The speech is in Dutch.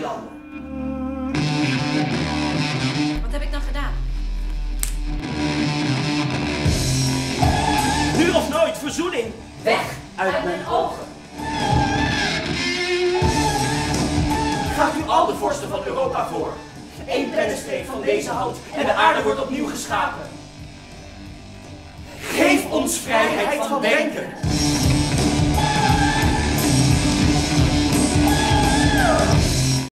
Nederlander. Wat heb ik dan gedaan? Nu of nooit, verzoening. Weg uit mijn ogen. Gaat u al de vorsten van Europa voor. Eén pennenstreek van deze hand en de aarde wordt opnieuw geschapen. Geef ons vrijheid van denken.